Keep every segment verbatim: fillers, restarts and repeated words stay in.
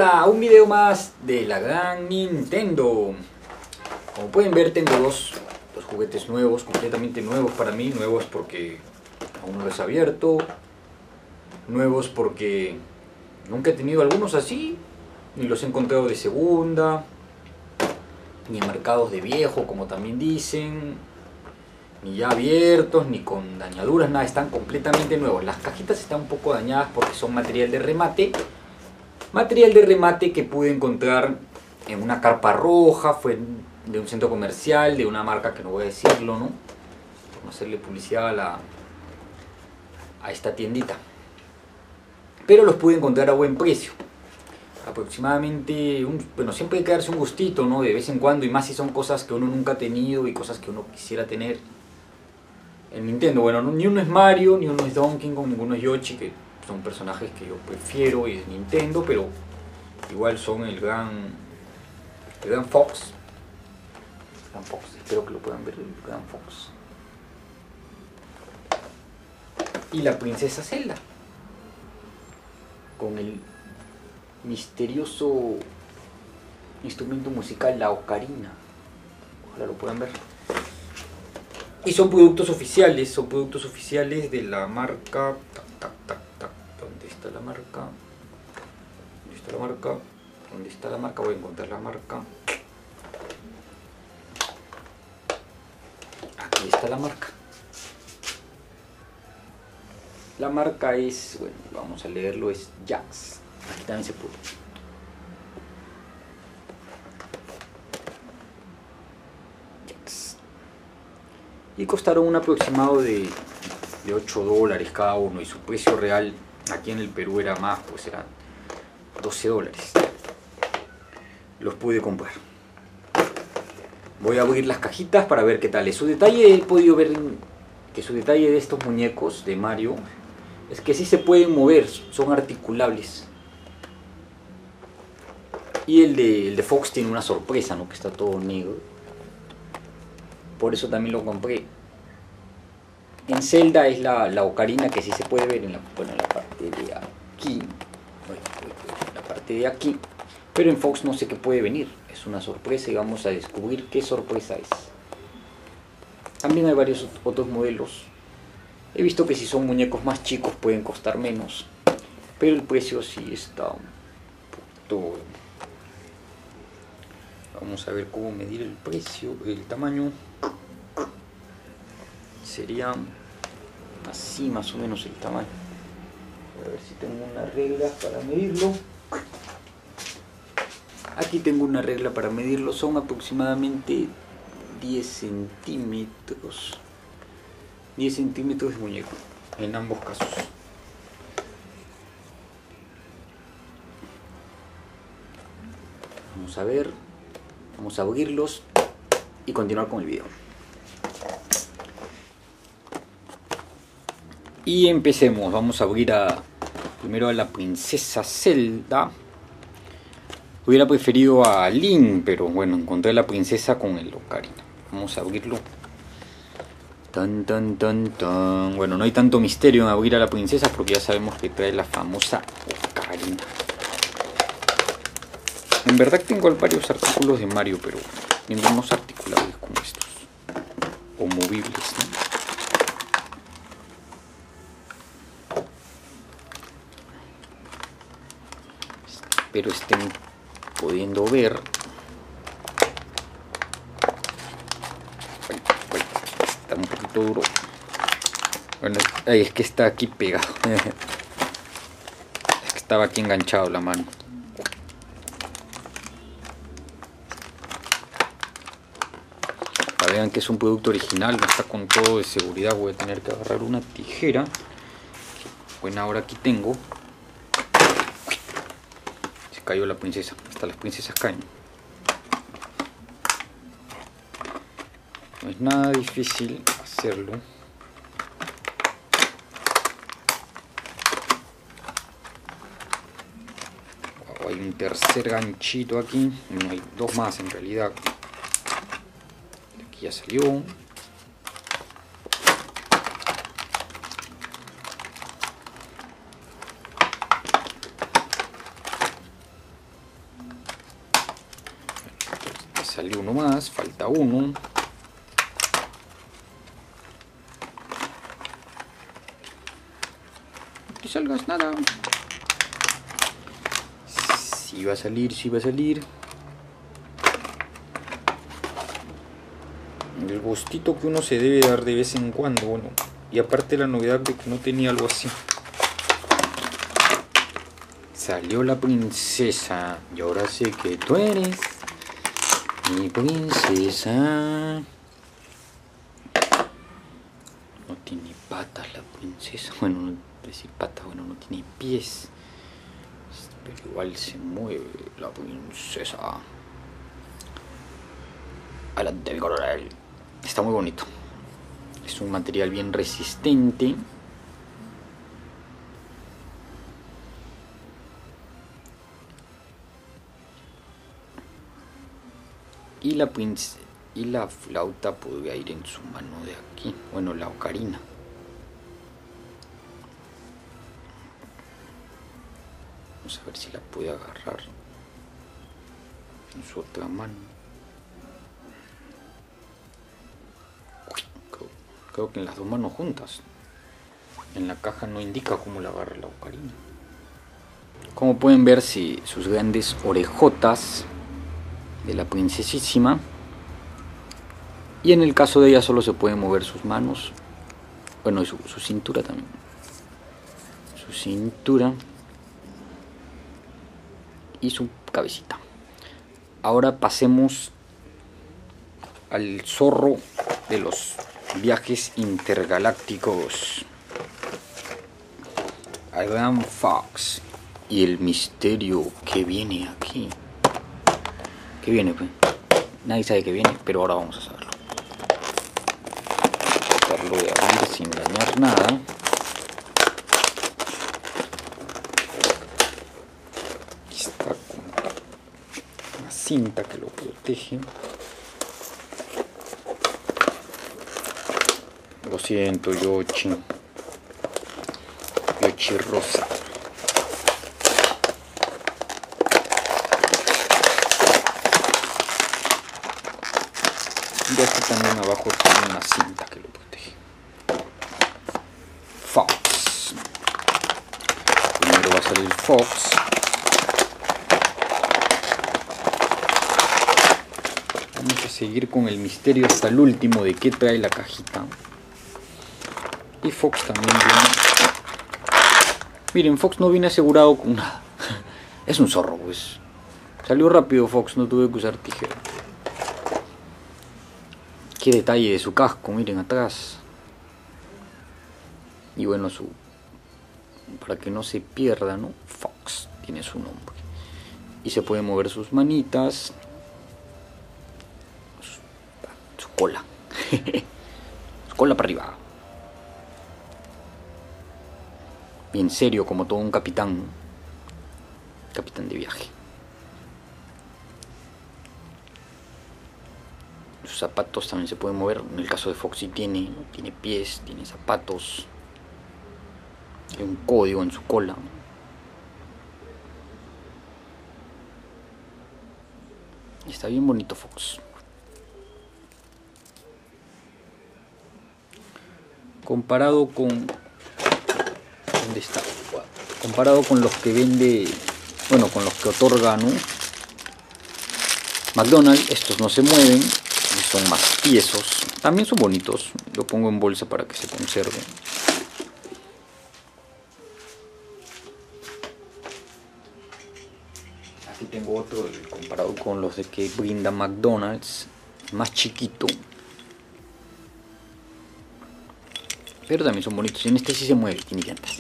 Hola, un video más de la gran Nintendo. Como pueden ver, tengo dos, dos juguetes nuevos, completamente nuevos para mí. Nuevos porque aún no los he abierto. Nuevos porque nunca he tenido algunos así. Ni los he encontrado de segunda. Ni en mercados de viejo, como también dicen. Ni ya abiertos, ni con dañaduras, nada. Están completamente nuevos. Las cajitas están un poco dañadas porque son material de remate. Material de remate que pude encontrar en una carpa roja, fue de un centro comercial, de una marca que no voy a decirlo, ¿no? Por no hacerle publicidad a, la, a esta tiendita. Pero los pude encontrar a buen precio. Aproximadamente, un, bueno, siempre hay que darse un gustito, ¿no? De vez en cuando, y más si son cosas que uno nunca ha tenido y cosas que uno quisiera tener. En Nintendo, bueno, no, ni uno es Mario, ni uno es Donkey Kong, ninguno es Yoshi, que son personajes que yo prefiero y de Nintendo, pero igual son el gran, el gran Fox. El gran Fox, espero que lo puedan ver, el gran Fox. Y la princesa Zelda, con el misterioso instrumento musical, la ocarina. Ojalá lo puedan ver. Y son productos oficiales, son productos oficiales de la marca... Tac, tac, tac, tac. ¿Dónde está la marca? ¿Dónde está la marca? ¿Dónde está la marca? Voy a encontrar la marca. Aquí está la marca. La marca es, bueno, vamos a leerlo, es Jax. Aquí también se puede. Jax. Y costaron un aproximado de, de ocho dólares cada uno, y su precio real aquí en el Perú era más, pues eran doce dólares. Los pude comprar. Voy a abrir las cajitas para ver qué tal es. Su detalle, he podido ver que su detalle de estos muñecos de Mario es que sí se pueden mover, son articulables. Y el de, el de Fox tiene una sorpresa, ¿no? Que está todo negro. Por eso también lo compré. En Zelda es la, la ocarina, que sí se puede ver en la, bueno, en la parte de aquí. En la parte de aquí. Pero en Fox no sé qué puede venir. Es una sorpresa y vamos a descubrir qué sorpresa es. También hay varios otros modelos. He visto que si son muñecos más chicos pueden costar menos. Pero el precio sí está un poquito... Vamos a ver cómo medir el precio, el tamaño. Sería así más o menos el tamaño. A ver si tengo una regla para medirlo. Aquí tengo una regla para medirlo. Son aproximadamente diez centímetros. diez centímetros de muñeco en ambos casos. Vamos a ver. Vamos a abrirlos y continuar con el video. Y empecemos. Vamos a abrir a, primero a la princesa Zelda. Hubiera preferido a Link, pero bueno, encontré a la princesa con el ocarina. Vamos a abrirlo. Tan, tan, tan, tan. Bueno, no hay tanto misterio en abrir a la princesa porque ya sabemos que trae la famosa ocarina. En verdad tengo varios artículos de Mario, pero ningunos articulables como estos. O movibles, ¿no? Espero estén pudiendo ver. Ay, ay, está un poquito duro. Bueno, ay, es que está aquí pegado. Es que estaba aquí enganchado la mano. Vean que es un producto original, no está con todo de seguridad. Voy a tener que agarrar una tijera. Bueno, ahora aquí tengo. Se cayó la princesa. Hasta las princesas caen. No es nada difícil hacerlo. Wow, hay un tercer ganchito aquí. No, hay dos más en realidad. Ya salió. salió uno más, falta uno. No te salgas nada. Sí va a salir, sí va a salir. El gustito que uno se debe dar de vez en cuando, bueno. Y aparte la novedad de que no tenía algo así. Salió la princesa. Y ahora sé que tú eres mi princesa. No tiene patas la princesa. Bueno, no decir patas, bueno, no tiene pies. Pero igual se mueve la princesa. Adelante, el coronel. Está muy bonito. Es un material bien resistente. Y la prince y la flauta podría ir en su mano de aquí. Bueno, la ocarina. Vamos a ver si la puede agarrar en su otra mano. Creo, creo que en las dos manos juntas. En la caja no indica cómo la agarra la ocarina. Como pueden ver, si sus grandes orejotas de la princesísima. Y en el caso de ella solo se pueden mover sus manos. Bueno, y su, su cintura también. Su cintura. Y su cabecita. Ahora pasemos al zorro de los viajes intergalácticos. Al gran Fox. Y el misterio que viene aquí. ¿Qué viene, pues? Nadie sabe qué viene, pero ahora vamos a saberlo. Tratarlo de abrir sin dañar nada. Aquí está con una cinta que lo protege. Lo siento, Yoshi. Yoshi rosa. Y aquí también abajo tiene una cinta que lo protege. Fox. Primero va a salir Fox. Vamos a seguir con el misterio hasta el último de qué trae la cajita. Y Fox también viene. Miren, Fox no viene asegurado con nada. Es un zorro, pues. Salió rápido Fox, no tuve que usar tijera. Qué detalle de su casco, miren atrás. Y bueno, su para que no se pierda, ¿no? Fox tiene su nombre. Y se puede mover sus manitas. Su, su cola. Su cola para arriba. Bien serio, como todo un capitán. Capitán de viaje. Sus zapatos también se pueden mover. En el caso de Foxy tiene, ¿no? Tiene pies, tiene zapatos. Hay un código en su cola. Está bien bonito Fox. Comparado con... ¿Dónde está? Comparado con los que vende... Bueno, con los que otorga, ¿no? McDonald's, estos no se mueven. Son más tiesos. También son bonitos. Lo pongo en bolsa para que se conserven. Aquí tengo otro comparado con los de que brinda McDonald's. Más chiquito. Pero también son bonitos. Y en este sí se mueve. Tiene llantas.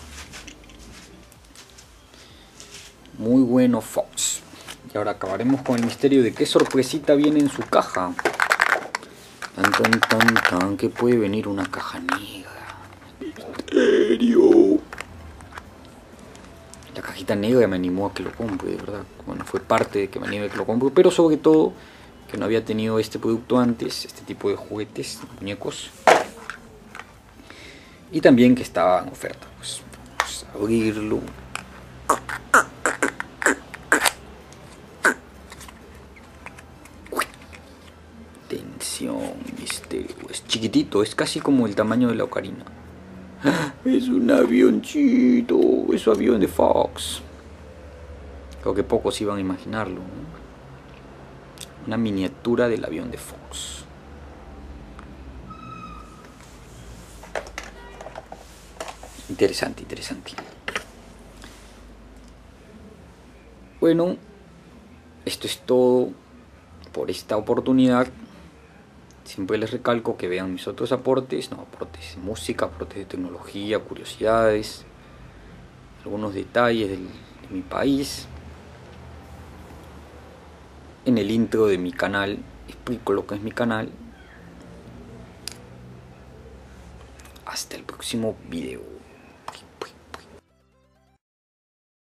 Muy bueno Fox. Y ahora acabaremos con el misterio de qué sorpresita viene en su caja. Tan tan tan tan que puede venir una caja negra. Misterio. La cajita negra me animó a que lo compre, de verdad. Bueno, fue parte de que me animé a que lo compre, pero sobre todo que no había tenido este producto antes, este tipo de juguetes, muñecos. Y también que estaba en oferta. Pues vamos a abrirlo. Misión Misterio. Es chiquitito, es casi como el tamaño de la ocarina. Es un avioncito, es su avión de Fox. Creo que pocos iban a imaginarlo, ¿no? Una miniatura del avión de Fox. Interesante, interesante. Bueno, esto es todo por esta oportunidad. Siempre les recalco que vean mis otros aportes, no aportes de música, aportes de tecnología, curiosidades, algunos detalles del, de mi país. En el intro de mi canal explico lo que es mi canal. Hasta el próximo video.